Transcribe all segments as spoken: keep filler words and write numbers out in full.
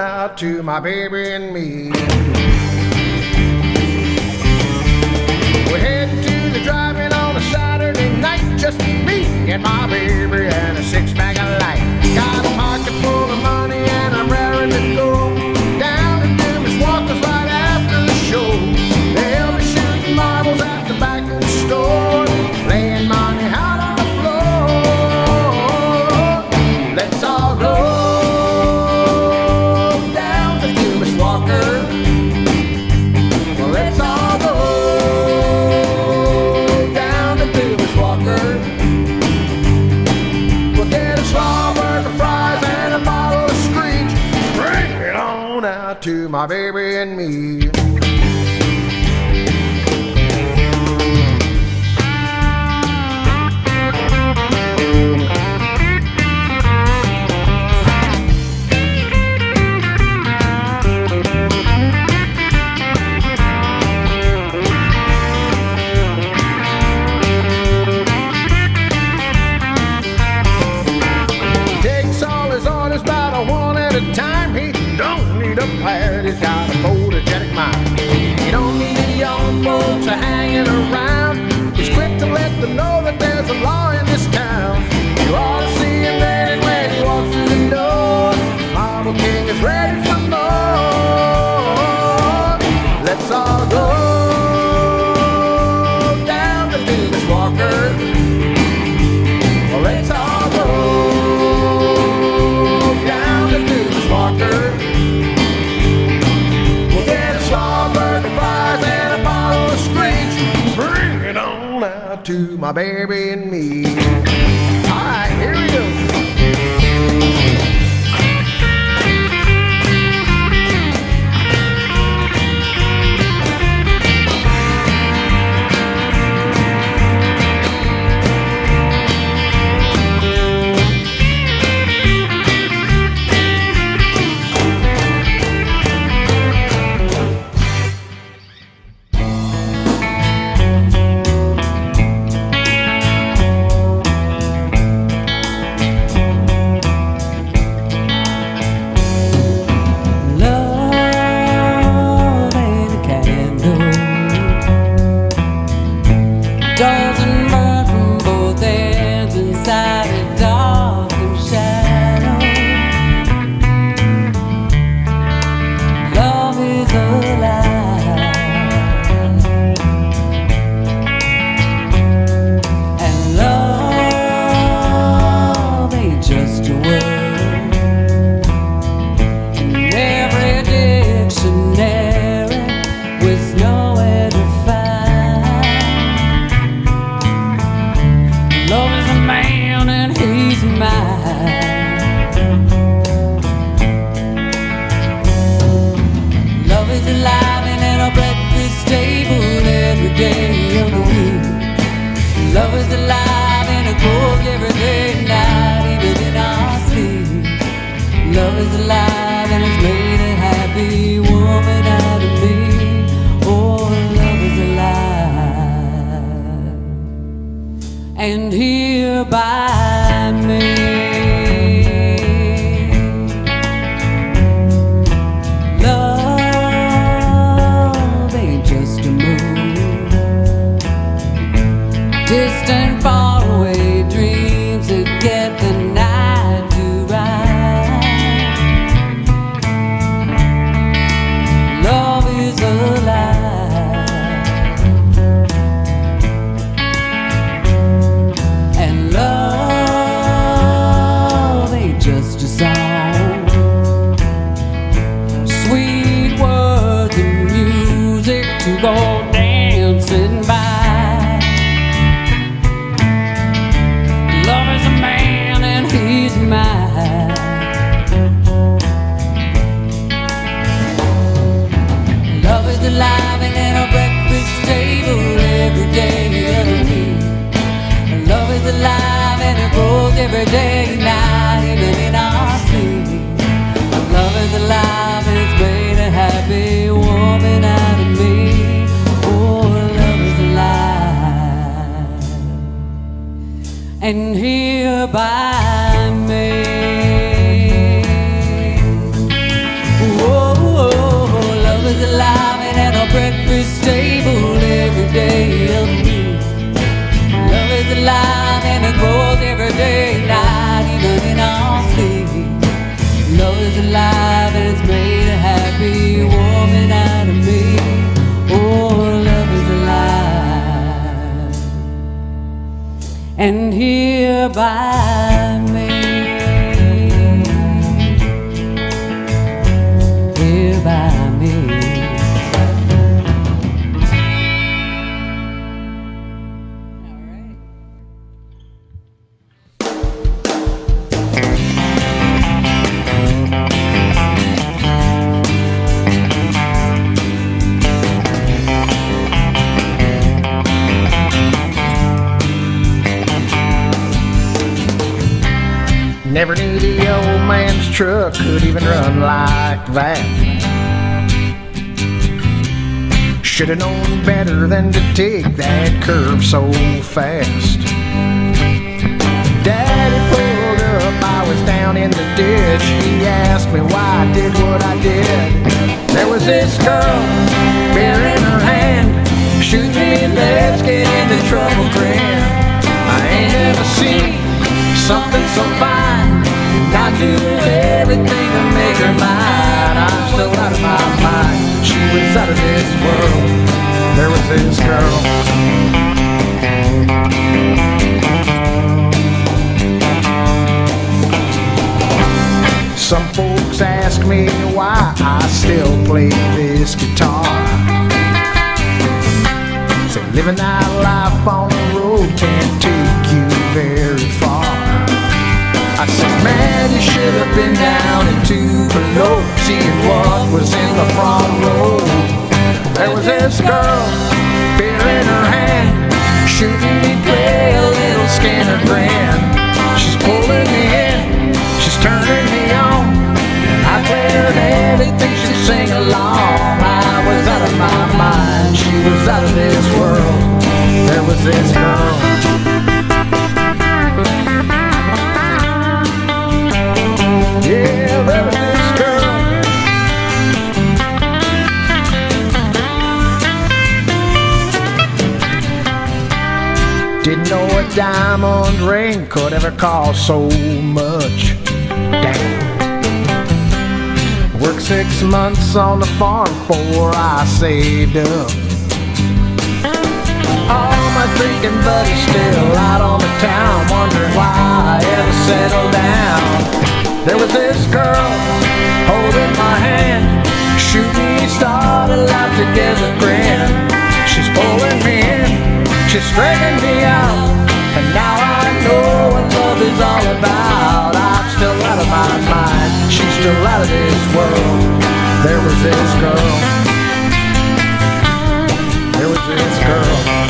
out to my baby and me. We're heading to the drive-in on a Saturday night, just me and my baby and a six-pack of light. Got a pocket full of money and I'm raring to go down to Dumas Walker's right after the show. They'll be shooting marbles at the back of the store, laying money out on the floor. Let's all go down to Dumas Walker. Well, let's all go down to Dumas Walker. We'll get a Slaughburger, fries, and a bottle of Screech. Bring it on out to my baby and me. Time he don't need a pad, he's got a photogenic mind. He don't need the young folks are hanging around. He's quick to let them know that there's a law in this town. You ought to see him then when he walks through the door. Marble King is ready for more. Let's all go down to Dumas Walker. Well, let's all go down to Dumas Walker. We'll get a Slaughburger, fries, and a bottle of Screech. Bring it on out to my baby and me. All right, here we go. Love is alive and it grows every day and night, even in our sleep. Love is alive and it's made a happy woman out of me. Oh, love is alive and here by me. Love ain't just a mood, distant, far away dreams that get the night to ride. Love is alive and love ain't just a song. Sweet words and music to go dancing by. Love is a man and he's mine. Love is alive and at our breakfast table every day of the week. Love is alive and it grows every day and night, even in our sleep. Love is alive and it's made a happy woman out of me. Oh, love is alive and here by me. breakfast table every day of the week. Love is alive and it grows every day, not even in our sleep. Love is alive and it's made a happy woman out of me. Oh, love is alive and here by me. Here by me. Never knew the old man's truck could even run like that. Should've known better than to take that curve so fast. Daddy pulled up, I was down in the ditch. He asked me why I did what I did. There was this girl, beer in her hand, shoot me, let's get into trouble, grin. I ain't ever seen something so fine, not doing everything to make her mine. I'm so out of my mind, she was out of this world. There was this girl. Some folks ask me why I still play this guitar. Say living that life on the road can't take you very far. I said, man, you should have been down in Tupelo, seeing what was in the front row. There was this girl, beer in her hand, shooting me play a little Skinner grin. She's pulling me in, she's turning me on, and I played everything she'd sing along. I was out of my mind, she was out of this world. There was this girl. Yeah, there was this girl. Didn't know a diamond ring could ever cost so much. Damn. Worked six months on the farm before I saved up. All my drinking buddies still out on the town, wondering why I ever settled down. There was this girl holding my hand, shooting me, started life together, grin. She's pulling me in, she's straightening me out, and now I know what love is all about. I'm still out of my mind, she's still out of this world. There was this girl. There was this girl.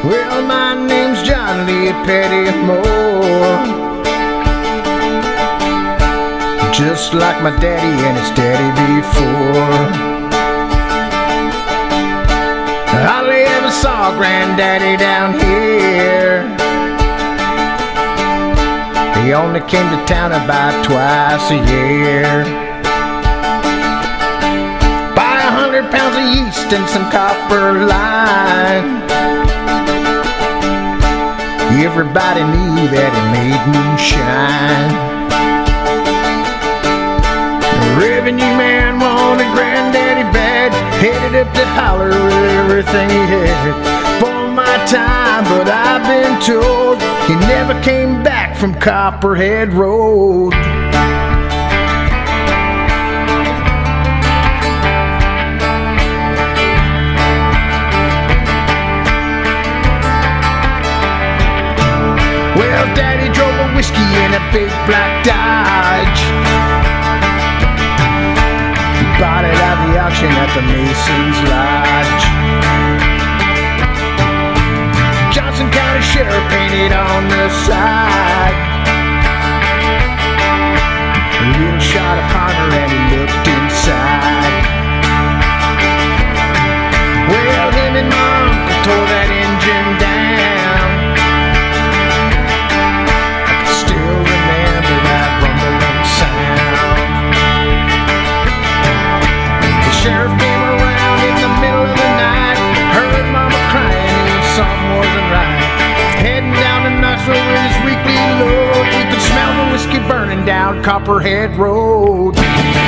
Well, my name's John Lee Pettymore, just like my daddy and his daddy before. I hardly ever saw Granddaddy down here. He only came to town about twice a year. Buy a hundred pounds of yeast and some copper line. Everybody knew that he made moonshine. The revenue man wanted Granddaddy bad, headed up to holler with everything he had. For my time, but I've been told he never came back from Copperhead Road. Well, Daddy drove a whiskey in a big black Dodge. He bought it at the auction at the Mason's Lodge. Johnson County Sheriff painted on the side. A little shot of Palmer and he looked inside. Well, him and my uncle tore that engine down. Sheriff came around in the middle of the night, heard Mama crying and something wasn't right. Heading down to Knoxville with his weekly load, we could smell the whiskey burning down Copperhead Road.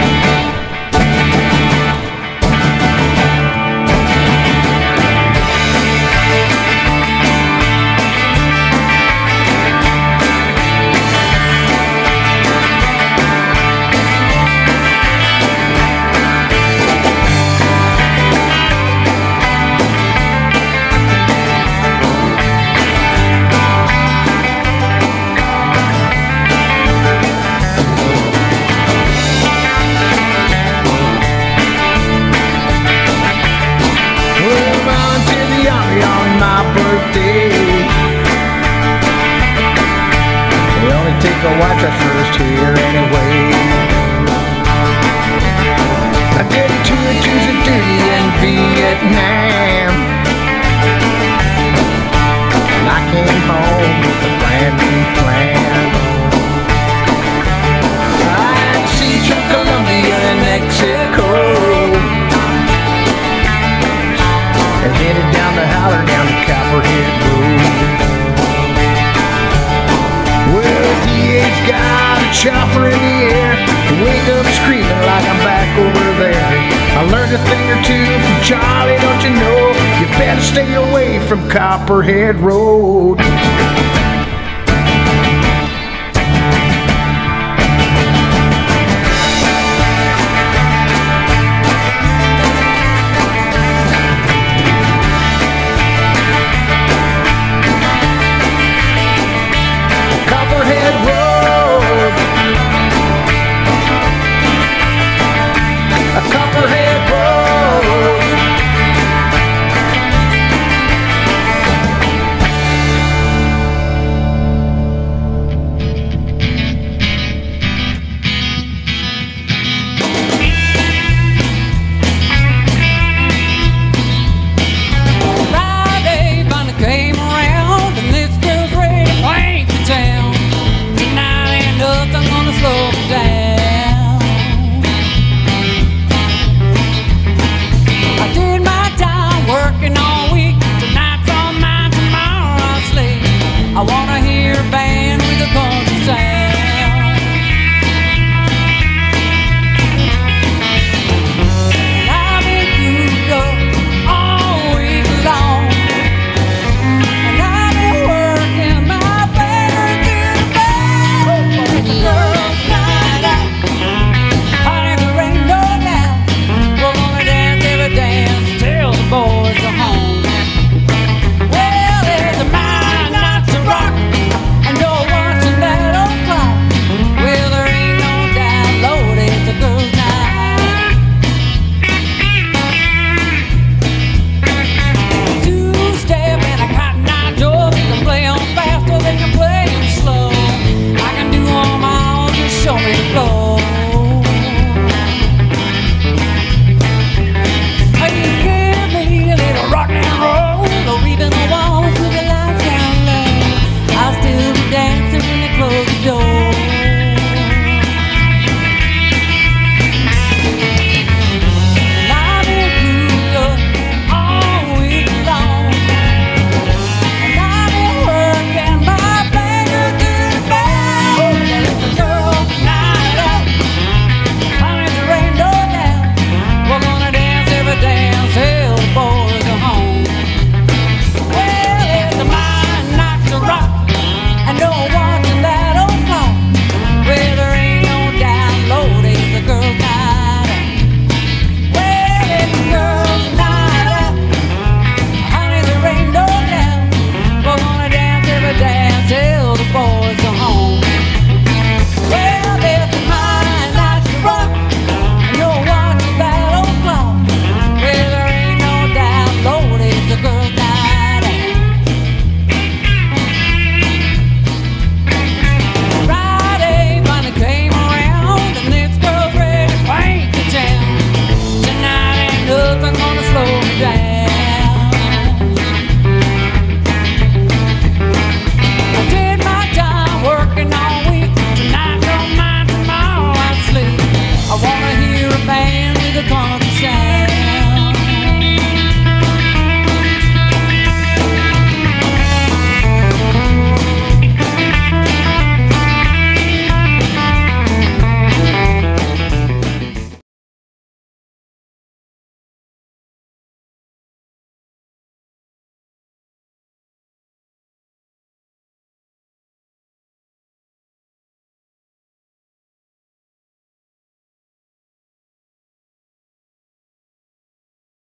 Take a watch at first here anyway. I did two tours of duty in Vietnam, and I came home with a brand new plan. I'd see from Colombia and Mexico, and headed down the holler down the Copperhead Road. He's got a chopper in the air, wake up screaming like I'm back over there. I learned a thing or two from Charlie, don't you know? You better stay away from Copperhead Road.